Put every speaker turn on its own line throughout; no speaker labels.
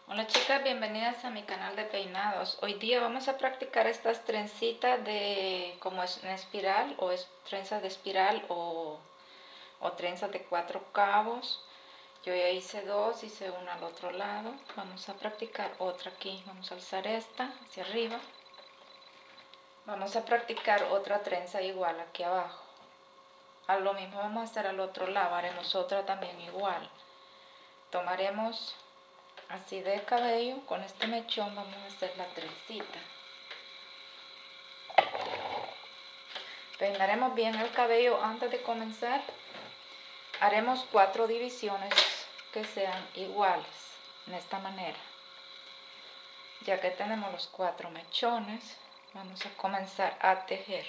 Hola chicas, bienvenidas a mi canal de peinados. Hoy día vamos a practicar estas trencitas de como es una espiral o es trenzas de espiral o trenzas de 4 cabos. Yo ya hice dos, hice una al otro lado. Vamos a practicar otra aquí. Vamos a alzar esta hacia arriba. Vamos a practicar otra trenza igual aquí abajo. A lo mismo vamos a hacer al otro lado, haremos otra también igual. Tomaremos así de cabello, con este mechón vamos a hacer la trencita. Peinaremos bien el cabello antes de comenzar. Haremos 4 divisiones que sean iguales, en esta manera. Ya que tenemos los 4 mechones, vamos a comenzar a tejer.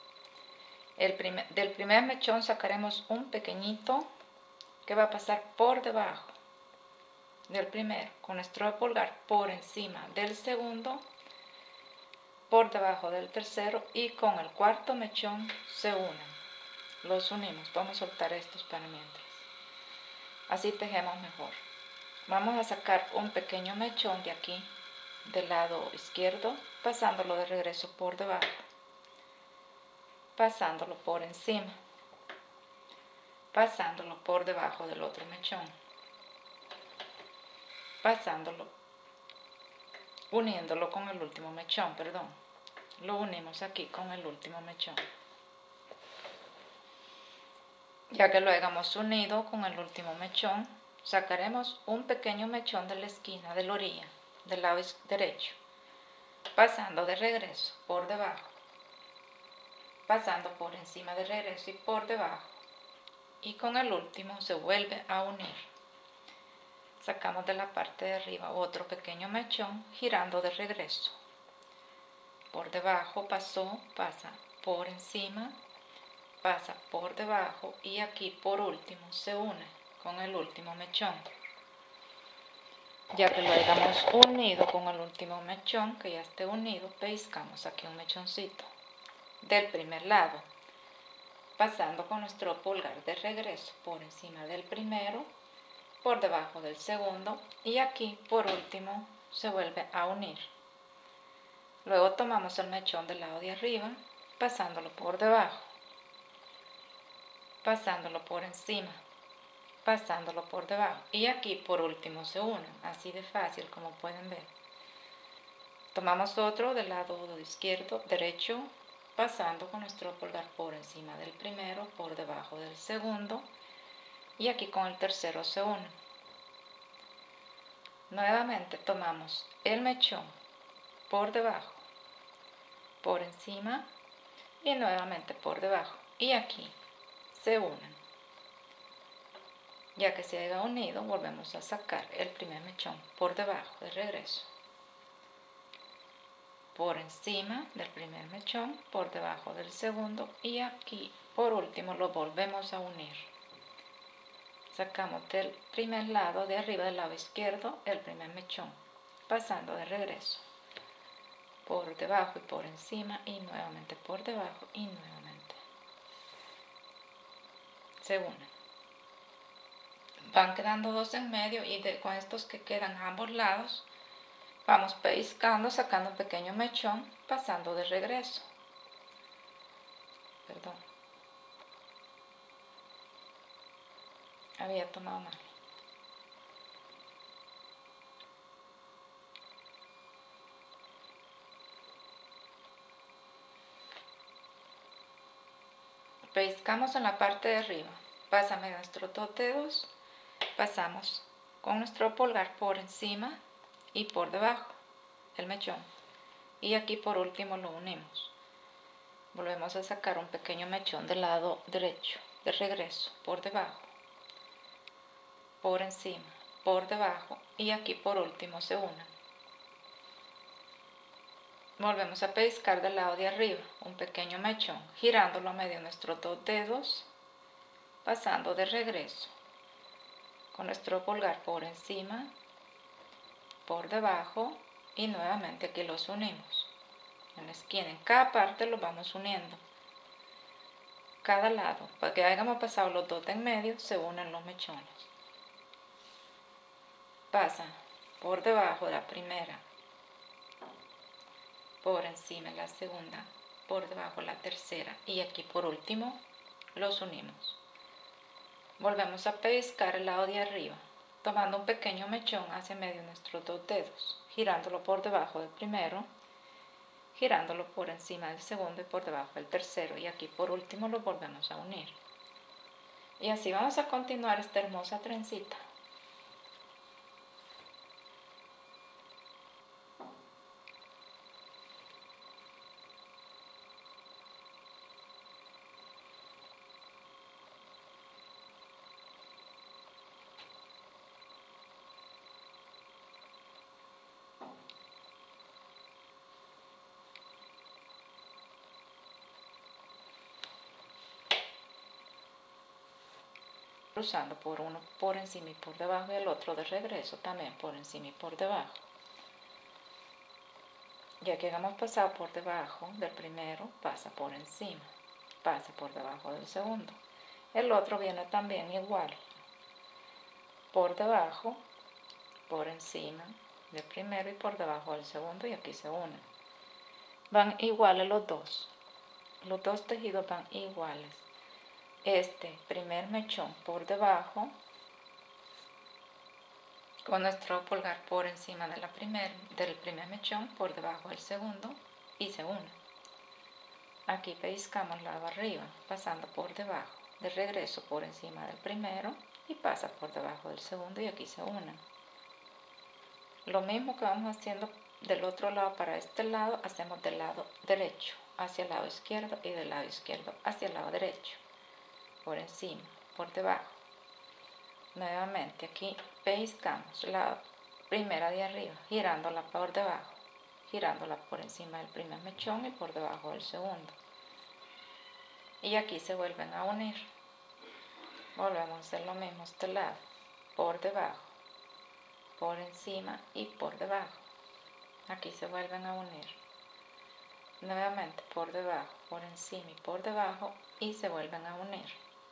Del primer mechón sacaremos un pequeñito que va a pasar por debajo del primero, con nuestro pulgar por encima del segundo, por debajo del tercero, y con el cuarto mechón se unen. Los unimos. Vamos a soltar estos para mientras. Así tejemos mejor. Vamos a sacar un pequeño mechón de aquí, del lado izquierdo, pasándolo de regreso por debajo, pasándolo por encima, pasándolo por debajo del otro mechón, pasándolo, uniéndolo con el último mechón, perdón. Lo unimos aquí con el último mechón. Ya que lo hayamos unido con el último mechón, sacaremos un pequeño mechón de la esquina de la orilla, del lado derecho, pasando de regreso por debajo, pasando por encima de regreso y por debajo, y con el último se vuelve a unir. Sacamos de la parte de arriba otro pequeño mechón girando de regreso. Por debajo pasó, pasa por encima, pasa por debajo y aquí por último se une con el último mechón. Ya que lo hayamos unido con el último mechón, que ya esté unido, pellizcamos aquí un mechoncito del primer lado, pasando con nuestro pulgar de regreso por encima del primero, por debajo del segundo, y aquí por último se vuelve a unir. Luego tomamos el mechón del lado de arriba, pasándolo por debajo, pasándolo por encima, pasándolo por debajo, y aquí por último se unen, así de fácil como pueden ver. Tomamos otro del lado izquierdo, derecho, pasando con nuestro pulgar por encima del primero, por debajo del segundo, y aquí con el tercero se une. Nuevamente tomamos el mechón por debajo, por encima y nuevamente por debajo, y aquí se unen. Ya que se haya unido, volvemos a sacar el primer mechón por debajo de regreso, por encima del primer mechón, por debajo del segundo, y aquí por último lo volvemos a unir. Sacamos del primer lado de arriba del lado izquierdo el primer mechón, pasando de regreso, por debajo y por encima, y nuevamente por debajo y nuevamente se unen. Van quedando dos en medio, y con estos que quedan a ambos lados vamos pellizcando, sacando un pequeño mechón, pasando de regreso. Perdón, había tomado mal. Pellizcamos en la parte de arriba, pásame nuestros dos dedos, pasamos con nuestro pulgar por encima y por debajo el mechón, y aquí por último lo unimos. Volvemos a sacar un pequeño mechón del lado derecho, de regreso, por debajo, por encima, por debajo, y aquí por último se unen. Volvemos a pellizcar del lado de arriba un pequeño mechón, girándolo a medio de nuestros dos dedos, pasando de regreso, con nuestro pulgar por encima, por debajo, y nuevamente aquí los unimos. En la esquina, en cada parte los vamos uniendo. Cada lado, para que hayamos pasado los dos de en medio, se unen los mechones. Pasan por debajo de la primera, por encima de la segunda, por debajo de la tercera y aquí por último los unimos. Volvemos a pellizcar el lado de arriba, tomando un pequeño mechón hacia medio de nuestros dos dedos, girándolo por debajo del primero, girándolo por encima del segundo y por debajo del tercero y aquí por último lo volvemos a unir. Y así vamos a continuar esta hermosa trencita. Cruzando por uno por encima y por debajo y el otro de regreso también por encima y por debajo. Ya que hemos pasado por debajo del primero, pasa por encima, pasa por debajo del segundo. El otro viene también igual, por debajo, por encima del primero y por debajo del segundo y aquí se unen. Van iguales los dos tejidos van iguales. Este primer mechón por debajo, con nuestro pulgar por encima de del primer mechón, por debajo del segundo y se une. Aquí pellizcamos lado arriba, pasando por debajo, de regreso por encima del primero y pasa por debajo del segundo y aquí se unen. Lo mismo que vamos haciendo del otro lado para este lado, hacemos del lado derecho hacia el lado izquierdo y del lado izquierdo hacia el lado derecho, por encima, por debajo. Nuevamente aquí pellizcamos la primera de arriba, girándola por debajo, girándola por encima del primer mechón y por debajo del segundo. Y aquí se vuelven a unir. Volvemos a hacer lo mismo este lado, por debajo, por encima y por debajo. Aquí se vuelven a unir. Nuevamente por debajo, por encima y por debajo y se vuelven a unir.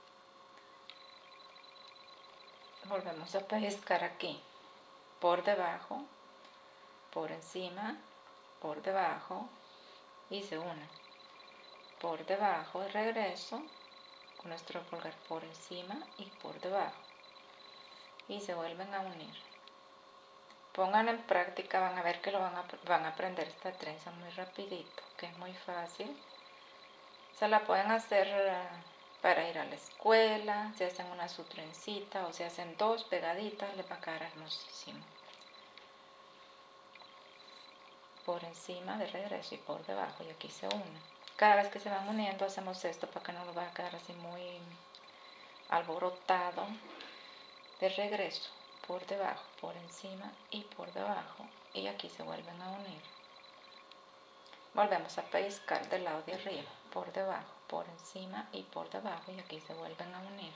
Volvemos a pellizcar aquí, por debajo, por encima, por debajo y se unen. Por debajo de regreso, con nuestro pulgar por encima y por debajo y se vuelven a unir. Pongan en práctica, van a ver que van a aprender esta trenza muy rapidito, que es muy fácil. Se la pueden hacer para ir a la escuela, si hacen una su trencita o si hacen dos pegaditas, les va a quedar hermosísimo. Por encima de regreso y por debajo y aquí se unen. Cada vez que se van uniendo hacemos esto para que no nos vaya a quedar así muy alborotado. De regreso, por debajo, por encima y por debajo y aquí se vuelven a unir. Volvemos a pellizcar del lado de arriba, por debajo, por encima y por debajo y aquí se vuelven a unir.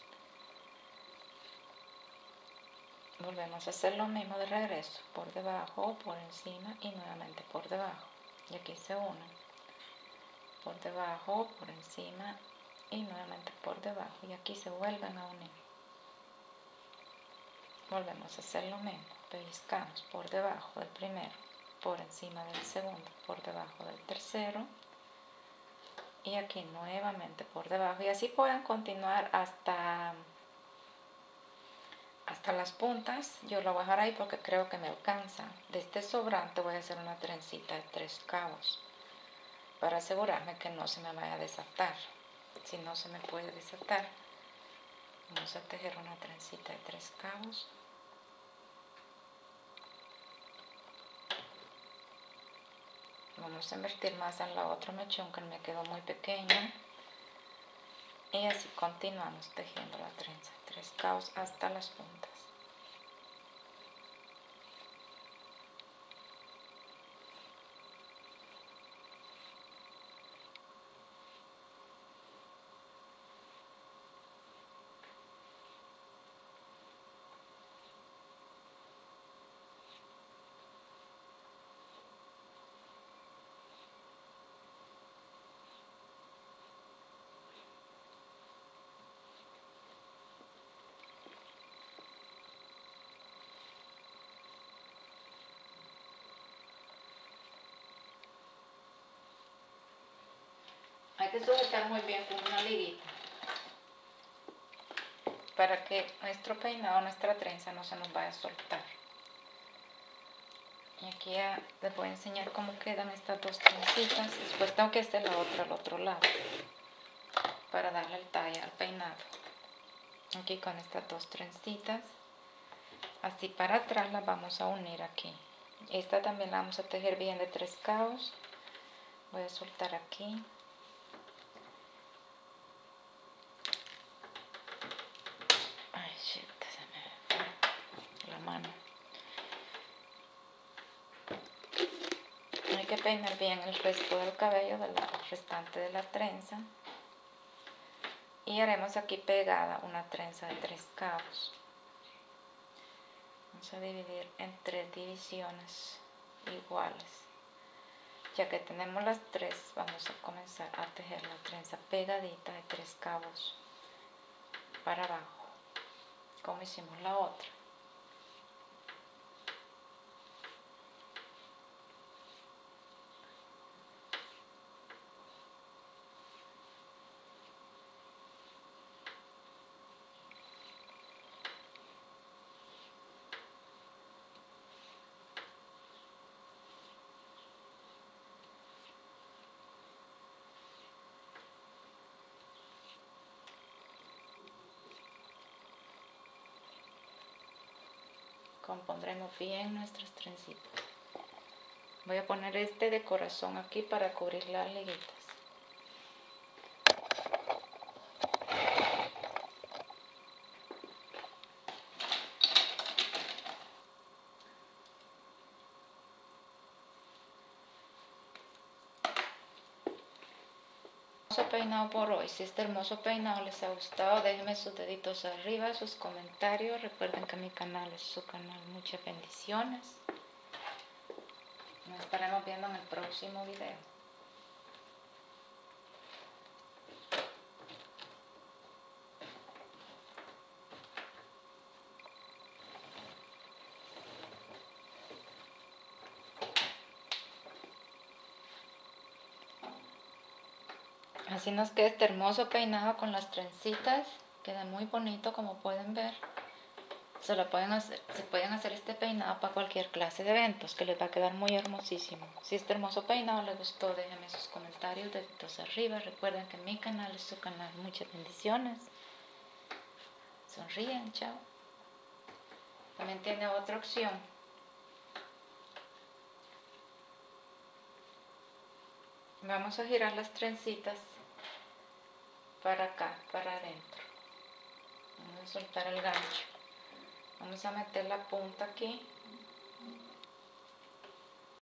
Volvemos a hacer lo mismo de regreso, por debajo, por encima y nuevamente por debajo y aquí se unen. Por debajo, por encima y nuevamente por debajo y aquí se vuelven a unir. Volvemos a hacer lo mismo, pellizcamos por debajo del primero, por encima del segundo, por debajo del tercero y aquí nuevamente por debajo y así pueden continuar hasta las puntas. Yo lo voy a dejar ahí porque creo que me alcanza. De este sobrante voy a hacer una trencita de 3 cabos para asegurarme que no se me vaya a desatar. Si no se me puede desatar, vamos a tejer una trencita de 3 cabos. Vamos a invertir más en la otra mechón que me quedó muy pequeña y así continuamos tejiendo la trenza, 3 cabos hasta las puntas. que sujetar muy bien con una liguita para que nuestro peinado, nuestra trenza no se nos vaya a soltar. Y aquí ya les voy a enseñar cómo quedan estas dos trencitas. Después tengo que hacer la otra al otro lado para darle el talle al peinado. Aquí con estas dos trencitas, así para atrás las vamos a unir aquí. Esta también la vamos a tejer bien de 3 cabos. Voy a soltar aquí. Ay, shit, se me fue la mano. Hay que peinar bien el resto del cabello del restante de la trenza. Y haremos aquí pegada una trenza de 3 cabos. Vamos a dividir en 3 divisiones iguales. Ya que tenemos las 3, vamos a comenzar a tejer la trenza pegadita de 3 cabos para abajo, como hicimos la otra. Compondremos bien nuestras trencitas. Voy a poner este de corazón aquí para cubrir las liguitas. Hermoso peinado por hoy. Si este hermoso peinado les ha gustado, déjenme sus deditos arriba, sus comentarios. Recuerden que mi canal es su canal. Muchas bendiciones. Nos estaremos viendo en el próximo video. Así nos queda este hermoso peinado con las trencitas. Queda muy bonito, como pueden ver. Se pueden hacer este peinado para cualquier clase de eventos, que les va a quedar muy hermosísimo. Si este hermoso peinado les gustó, déjenme sus comentarios, deditos arriba. Recuerden que mi canal es su canal. Muchas bendiciones. Sonríen, chao. También tiene otra opción. Vamos a girar las trencitas para acá, para adentro. Vamos a soltar el gancho. Vamos a meter la punta aquí